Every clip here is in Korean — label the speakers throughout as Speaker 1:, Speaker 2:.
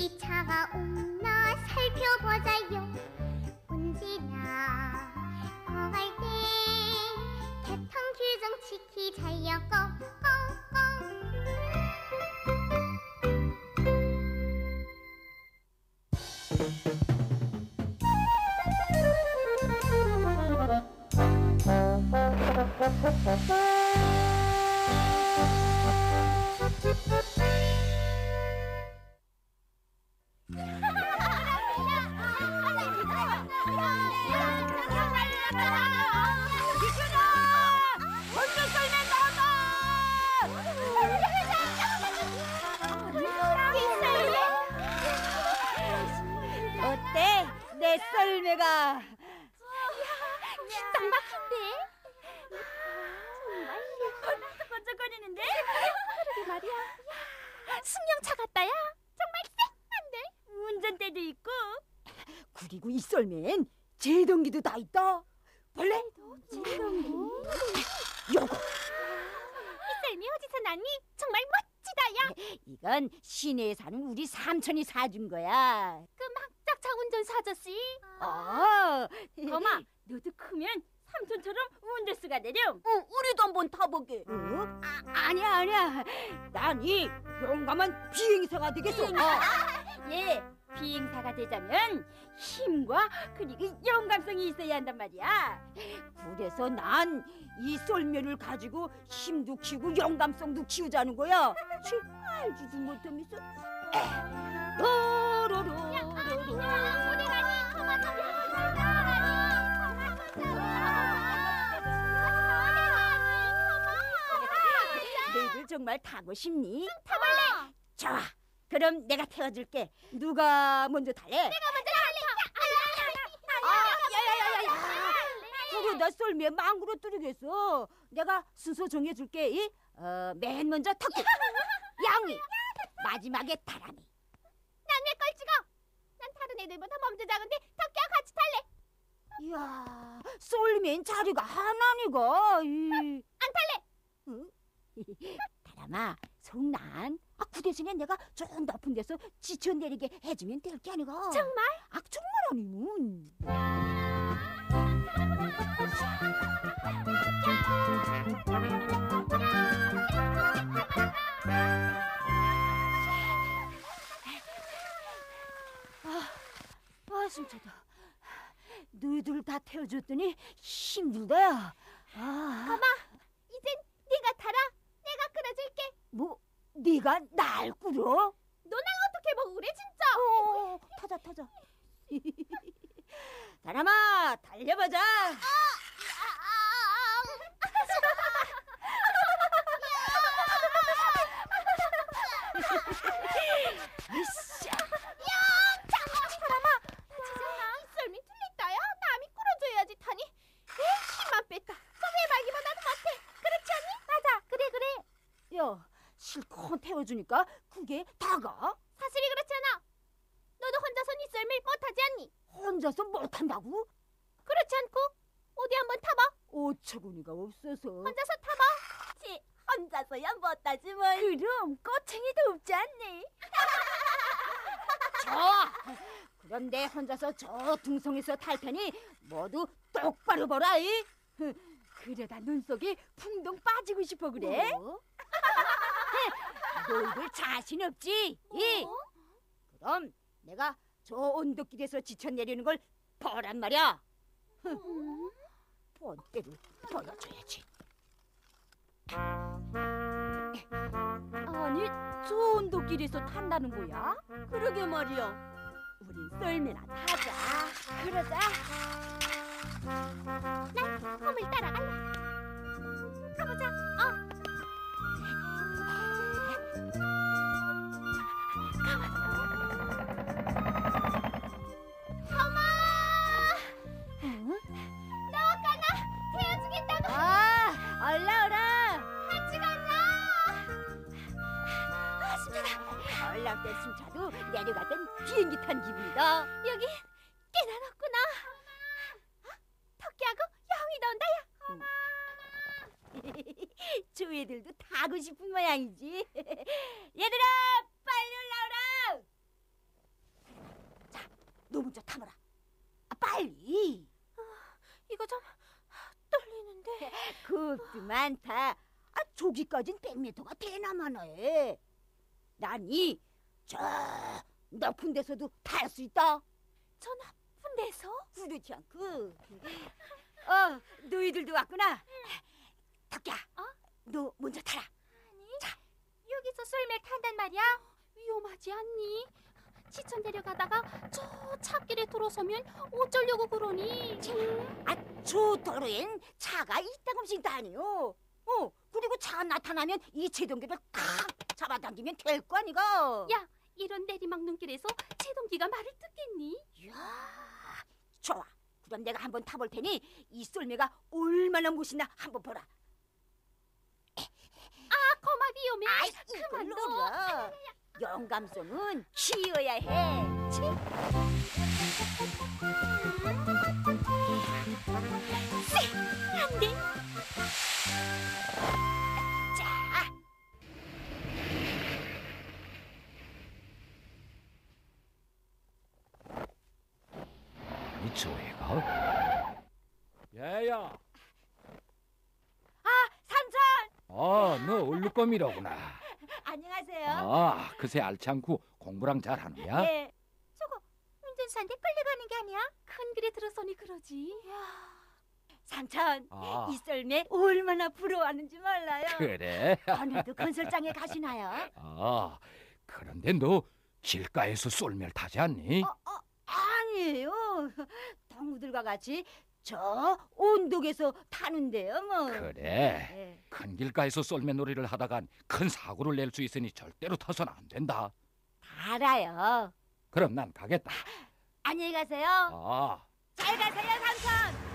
Speaker 1: 이 차가 없나 살펴보자요. 언제나 거갈 때 교통 규정 지키자요.
Speaker 2: 어때? 내 썰매가
Speaker 1: 딱 막힌데? 정말
Speaker 2: 번쩍번쩍거리는데?
Speaker 1: 그러게 말이야. 승용차 같다야. 정말 쎄한데?
Speaker 2: 운전대도 있고. 그리고 이 썰매엔 제동기도 다 있다. 볼래?
Speaker 1: 제동기?
Speaker 2: 요거.
Speaker 1: 이 썰매 어디서 났니? 정말 멋지다야.
Speaker 2: 이건 시내에 사는 우리 삼촌이 사준 거야.
Speaker 1: 그 막작차 운전 사줬지?
Speaker 2: 범아, 너도 크면 삼촌처럼 운전수가 되렴. 우리도 한번 타보게. 아니야. 난 이 용감한 비행사가 되겠어. 예, 비행사가 되자면 힘과 그리고 영감성이 있어야 한단 말이야. 그래서 난 이 썰매를 가지고 힘도 키우고 영감성도 키우자는 거야. 알지도 못하면서. 너희들 정말 타고 싶니?
Speaker 1: 타볼래?
Speaker 2: 좋아. 그럼 내가 태워줄게. 누가 먼저 탈래?
Speaker 1: 내가 먼저 탈래.
Speaker 2: 야야야야. 그러다 썰매에 망구로 뚫리겠어. 내가 순서 정해줄게. 맨 먼저 터키, 양이, 마지막에 다람이.
Speaker 1: 난 왜 꼴찌고? 난 다른 애들보다 몸도 작은데 토끼와 같이 탈래.
Speaker 2: 이야, 썰매엔 자리가 하나니까.
Speaker 1: 안 탈래.
Speaker 2: 응? 다람아, 성난. 그 대신에 내가 좀 높은 데서 지쳐 내리게 해주면 될 게 아니가.
Speaker 1: 정말?
Speaker 2: 정말 아니면. 숨차다. 너희들 다 태워줬더니 힘들다.
Speaker 1: 가마, 이젠 네가 타라. 내가 끌어줄게.
Speaker 2: 뭐, 네가 날 끌어?
Speaker 1: 너 날 어떻게 보고 그래 진짜?
Speaker 2: 타자. 다람아, 달려보자.
Speaker 1: 사람아, 다치잖아. 이 썰매 틀렸다야. 남이 끌어줘야지 타니. 힘만 뺐다. 썰매 말기보다도 못해. 그렇지 않니? 맞아. 그래.
Speaker 2: 야, 실컷 태워주니까 그게 다가?
Speaker 1: 사실이 그렇지 않아. 너도 혼자선 이 썰매 못하지 않니?
Speaker 2: 혼자서 못한다고?
Speaker 1: 그렇지 않고? 어디 한번 타봐.
Speaker 2: 어처구니가 없어서.
Speaker 1: 혼자서 타봐.
Speaker 2: 혼자서야 못하지 뭘. 그럼 꼬챙이도 없지 않니? 좋아. 그런데 혼자서 저 둥성에서 탈 테니 모두 똑바로 보라. 그러다 눈속에 풍덩 빠지고 싶어 그래? 너희들 자신 없지? 그럼 내가 저 언덕길에서 지쳐 내리는 걸 보란 말이야. 본때를 보여줘야지. 아니, 저 언덕길에서 탄다는 거야? 그러게 말이야. 우린 썰매나 타자. 그러자.
Speaker 1: 난 홈을 따라갈래. 가보자. 홈아! 너 가나? 태워주겠다고.
Speaker 2: 올라오라.
Speaker 1: 같이 가자. 숨차다.
Speaker 2: 올라올 때 숨차도 내려갔던 비행기 탄 기분이다.
Speaker 1: 여기 꽤나 높구나. 토끼하고 영이도 온다야.
Speaker 2: 저 애들도 타고 싶은 모양이지. 얘들아, 빨리 올라오라. 너 먼저 타보라. 빨리.
Speaker 1: 이거 좀 떨리는데.
Speaker 2: 겁도 많다. 저기까진 100m가 되나마나 해. 난이 저 높은 데서도 탈 수 있다.
Speaker 1: 저 나쁜 데서?
Speaker 2: 그렇지 않고. 너희들도 왔구나. 덕기야, 너 먼저 타라.
Speaker 1: 아니, 여기서 썰매 탄단 말이야? 위험하지 않니? 지천 데려가다가 저 차길에 들어서면 어쩌려고 그러니?
Speaker 2: 저 도로엔 차가 이따금씩 다니요. 그리고 차 나타나면 이 제동기를 탁 잡아당기면 될 거 아니가.
Speaker 1: 야, 이런 내리막 눈길에서 제동기가 말을 듣겠니?
Speaker 2: 이야, 좋아. 그럼 내가 한번 타볼 테니 이 썰매가 얼마나 멋있나 한번 보라.
Speaker 1: 거마 위험해.
Speaker 2: 이걸
Speaker 1: 그만
Speaker 2: 놓으라. 영감성은 키워야 해.
Speaker 1: 안 돼.
Speaker 2: 자,
Speaker 3: 이 저애가? 야야,
Speaker 2: 삼촌.
Speaker 3: 너 얼룩검이로구나.
Speaker 2: 안녕하세요.
Speaker 3: 그새 알창고 공부랑 잘하느냐?
Speaker 2: 네.
Speaker 1: 저거 운전사한테 끌려가는 게 아니야? 큰 길에 들어서니 그러지.
Speaker 2: 삼촌, 이 썰매 얼마나 부러워하는지 몰라요.
Speaker 3: 그래?
Speaker 2: 오늘도 건설장에 가시나요?
Speaker 3: 그런데 너 길가에서 쏠매를 타지 않니?
Speaker 2: 아니에요. 동무들과 같이 저 온독에서 타는데요, 뭐.
Speaker 3: 그래.
Speaker 2: 네.
Speaker 3: 큰 길가에서 쏠매 놀이를 하다간 큰 사고를 낼 수 있으니 절대로 타서는 안 된다.
Speaker 2: 알아요.
Speaker 3: 그럼 난 가겠다.
Speaker 2: 안녕히 가세요. 잘 가세요, 삼촌.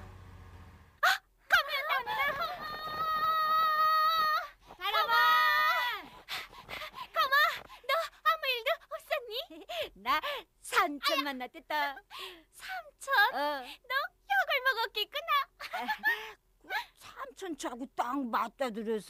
Speaker 2: 나 삼촌 만났댔다.
Speaker 1: 삼촌,
Speaker 2: 너
Speaker 1: 혁을 먹었겠구나.
Speaker 2: 삼촌 차고 딱 맞다 들어서.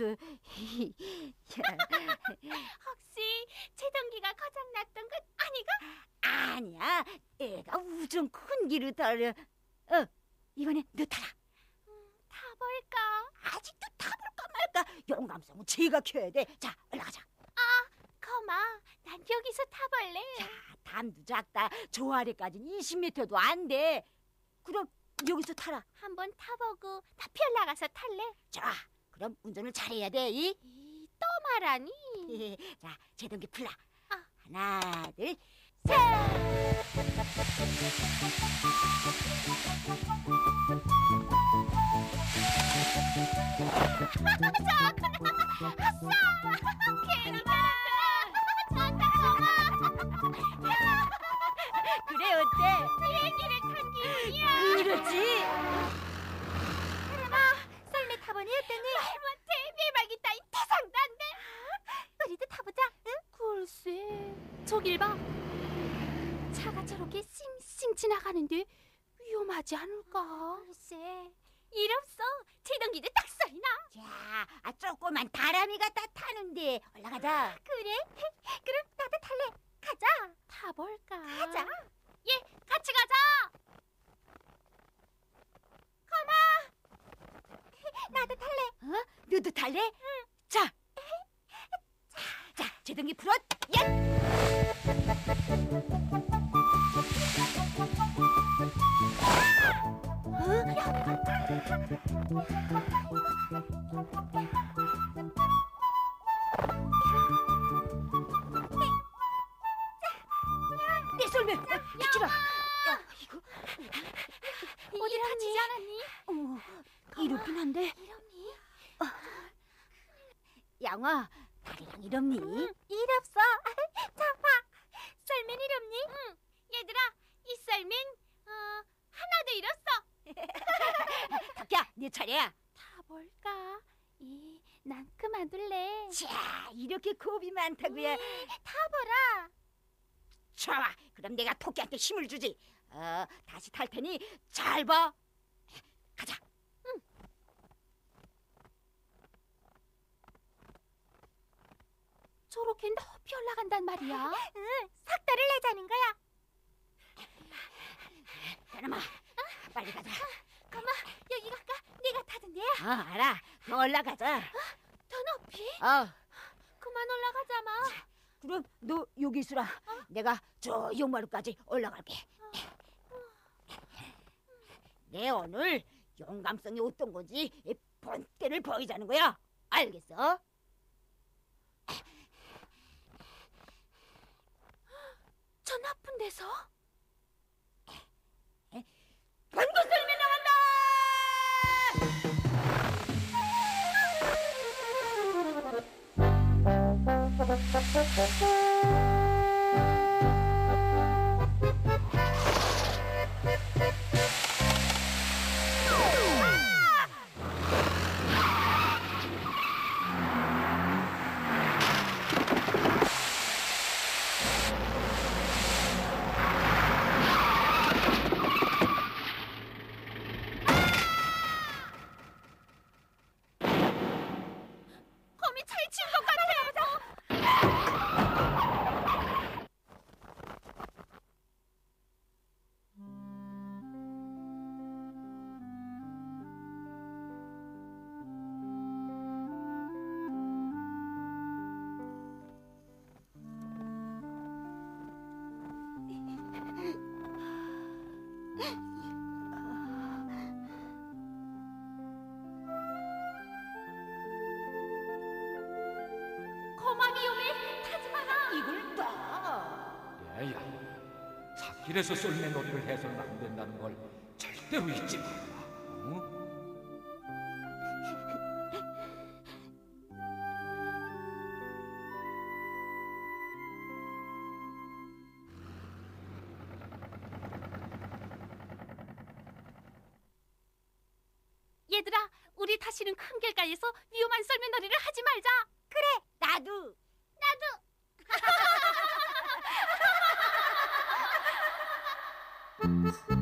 Speaker 1: 혹시 제동기가 고장 났던 건 아니가?
Speaker 2: 아니야, 애가 우정 큰 길을 달려. 이번엔 너 타라.
Speaker 1: 타볼까?
Speaker 2: 아직도 타볼까 말까. 영감성은 제가 켜야 돼. 자, 올라가자.
Speaker 1: 거마, 난 여기서 타볼래.
Speaker 2: 자, 담도 작다. 저 아래까지는 20m도 안 돼. 그럼 여기서 타라.
Speaker 1: 한번 타보고 다 피어나가서 탈래.
Speaker 2: 좋아. 그럼 운전을 잘해야 돼.
Speaker 1: 또 말하니?
Speaker 2: 자, 제동기 풀라. 하나, 둘,
Speaker 1: 셋! 아싸! 괜히
Speaker 2: 그래, 어때?
Speaker 1: 비행기를 탄 기분이야.
Speaker 2: 그렇지.
Speaker 1: 썰매 타보니 어떠니? 대박이 따윈 태상도 안 돼. 우리도 타보자. 응? 글쎄, 저길 봐. 차가 저렇게 싱싱 지나가는데 위험하지 않을까? 글쎄, 일 없어. 제동기도 딱 소리 나.
Speaker 2: 자, 조그만 다람이가 다 타는데 올라가자.
Speaker 1: 그래? 그럼 나도 탈래. 가자. 타볼까? 가자. 예, 같이 가자. 가마. 나도 탈래.
Speaker 2: 너도 탈래? 응. 자, 제동기 풀어. 내 썰매 비키라. 이거
Speaker 1: 어디 다치지 않았니?
Speaker 2: 이렇긴 한데.
Speaker 1: 이러니?
Speaker 2: 양아, 다리랑 이럽니?
Speaker 1: 일 없어. 자, 봐. 썰맨 이럽니? 응. 얘들아, 이 썰맨 하나도 잃었어.
Speaker 2: 덕기야, 네 차례야.
Speaker 1: 타볼까? 난 그만둘래.
Speaker 2: 자, 이렇게 겁이 많다고요.
Speaker 1: 타보라.
Speaker 2: 좋아, 그럼 내가 토끼한테 힘을 주지. 다시 탈 테니 잘 봐. 가자.
Speaker 1: 저렇게 높이 올라간단 말이야. 응, sak다를 내자는 거야.
Speaker 2: 사람아, 빨리 가자.
Speaker 1: 고마, 여기 갈까? 네가 타던 데야.
Speaker 2: 알아. 더 올라가자.
Speaker 1: 더 높이? 그만 올라가자마.
Speaker 2: 그럼 너 여기 있으라. 내가 저 용마루까지 올라갈게. 내 오늘 용감성이 어떤 건지 본때를 보이자는 거야. 알겠어?
Speaker 1: 저 나쁜 데서?
Speaker 2: 번곳썰매 나간다!
Speaker 1: 곰이 철치운 것 같아. 고마 위험해. 타지 마라.
Speaker 2: 이걸 봐.
Speaker 3: 얘야, 삿길에서 썰매놀이를 해서는 안 된다는 걸 절대로 잊지 마라. 어?
Speaker 1: 얘들아, 우리 다시는 큰 길가에서 위험한 썰매놀이를 하지 말자.
Speaker 2: 그래, 나도.
Speaker 1: 나도.